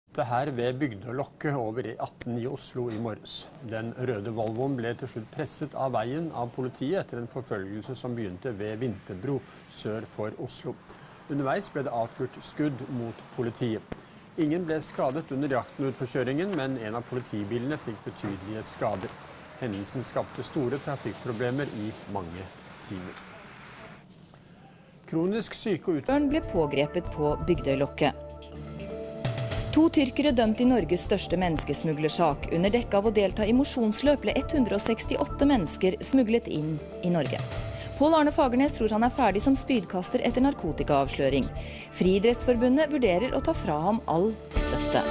Det her ved Bygdølokket over E18 i Oslo i morges. Den røde Volvoen ble til slutt presset av veien av politiet etter en forfølgelse som begynte ved Vinterbro sør for Oslo. Underveis ble det avfyrt skudd mot politiet. Ingen ble skadet under jakten ut for kjøringen, men en av politibilene fikk betydelige skader. Hendelsen skapte store trafikkproblemer i mange timer. Kronisk syke og Børn ble pågrepet på Bygdølokket. 2 tyrkere dømt i Norges største menneskesmuglersak. Under dekke av å delta i mosjonsløp ble 168 mennesker smuglet inn i Norge. Pål Arne Fagernes tror han er ferdig som spydkaster etter narkotikaavsløring. Friidrettsforbundet vurderer å ta fra ham all støtte.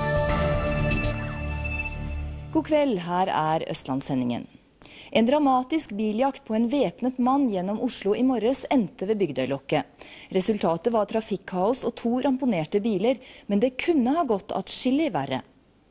God kveld, her er Østlandssendingen. En dramatisk biljakt på en væpnet mann gjennom Oslo i morges endte ved Bygdølokket. Resultatet var trafikkaos og 2 ramponerte biler, men det kunne ha gått atskillig verre.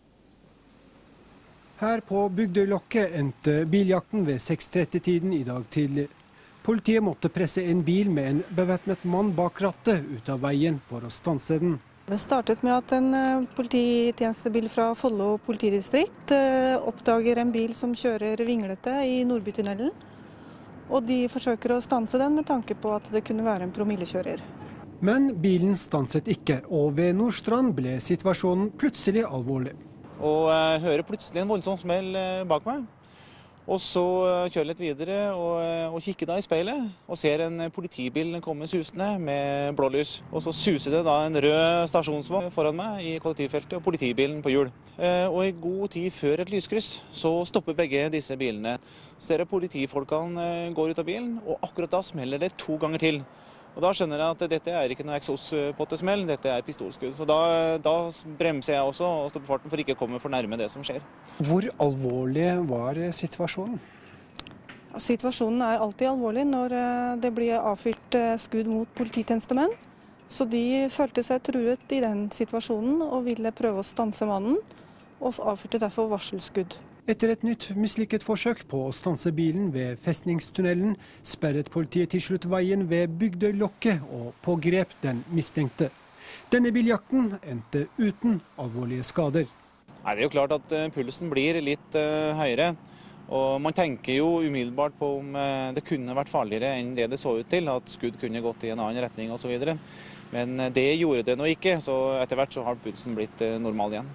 Her på Bygdølokket endte biljakten ved 6:30-tiden i dag tidlig. Politiet måtte presse en bil med en bevæpnet mann bak rattet ut av veien for å stanse den. Det startet med at en polititjenestebil fra Follo politidistrikt oppdager en bil som kjører vinglete i Nordbytunnelen. Og de forsøker å stanse den med tanke på at det kunne være en promillekjører. Men bilen stanset ikke, og ved Nordstrand ble situasjonen plutselig alvorlig. Og jeg hører plutselig en voldsom smell bak meg. Og så kjører jeg litt videre og kikker da i speilet og ser en politibil komme susende med blålys. Og så suser det da en rød stasjonsvogn foran meg i kollektivfeltet og politibilen på hjul. Og i god tid før et lyskryss så stopper begge disse bilene. Ser jeg politifolkene går ut av bilen, og akkurat da smeller det 2 ganger til. Og da skjønner jeg at dette er ikke noe eksospottesmell, dette er pistolskudd. Så da bremser jeg også og stopper farten for ikke å komme for nærme det som skjer. Hvor alvorlig var situasjonen? Situasjonen er alltid alvorlig når det blir avfyrt skudd mot polititjenestemenn. Så de følte seg truet i den situasjonen og ville prøve å stanse mannen, og avfyrte derfor varselskudd. Etter et nytt mislykket forsøk på å stanse bilen ved Festningstunnelen, sperret politiet til slutt veien ved Bygdølokket og pågrep den mistenkte. Denne biljakten endte uten alvorlige skader. Nei, det er jo klart at pulsen blir litt høyere. Og man tenker jo umiddelbart på om det kunne vært farligere enn det det så ut til, at skudd kunne gått i en annen retning osv. Men det gjorde det nå ikke, så etter hvert så har pulsen blitt normal igjen.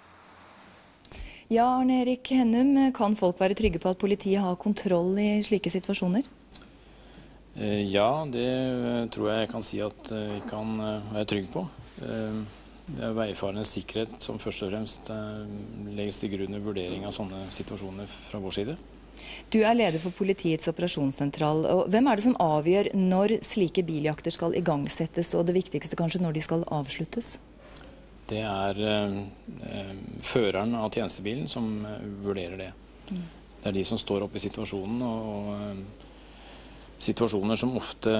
Ja, Arne Erik Hennum, kan folk være trygge på at politiet har kontroll i slike situasjoner? Ja, det tror jeg kan si at vi kan være trygge på. Det er veifarendes sikkerhet som først og fremst legges til grunn i vurdering av sånne situasjoner fra vår side. Du er leder for politiets operasjonssentral. Og hvem er det som avgjør når slike biljakter skal igangsettes, og det viktigste kanskje når de skal avsluttes? Det er føreren av tjenestebilen som vurderer det. Det er de som står oppe i situasjonen, og situasjoner som ofte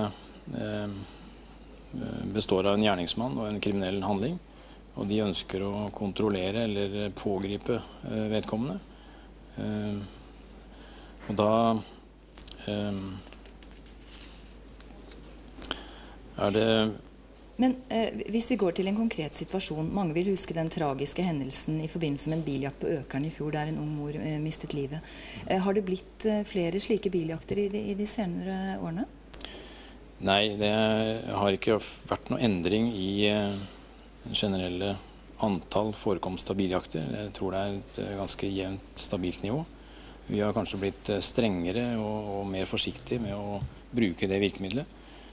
består av en gjerningsmann og en kriminell handling. Og de ønsker å kontrollere eller pågripe vedkommende. Og da er det... Men hvis vi går til en konkret situasjon, mange vil huske den tragiske hendelsen i forbindelse med en biljakt på Økern i fjor, der en ung mor mistet livet. Har det blitt flere slike biljakter i de senere årene? Nei, det har ikke vært noen endring i generelle antall forekomst av biljakter. Jeg tror det er et ganske jevnt, stabilt nivå. Vi har kanskje blitt strengere og mer forsiktige med å bruke det virkemidlet.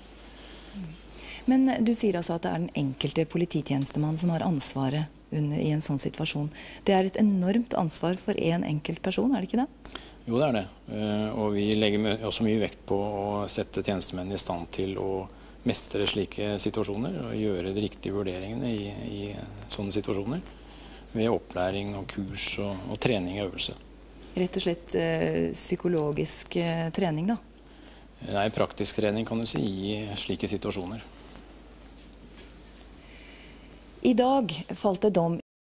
Men du sier altså at det er den enkelte polititjenestemann som har ansvaret i en sånn situasjon. Det er et enormt ansvar for en enkelt person, er det ikke det? Jo, det er det. Og vi legger også mye vekt på å sette tjenestemenn i stand til å mestre slike situasjoner og gjøre de riktige vurderingene i sånne situasjoner ved opplæring og kurs og trening og øvelse. Rett og slett psykologisk trening da? Nei, praktisk trening kan du si i slike situasjoner. I dag falt det dom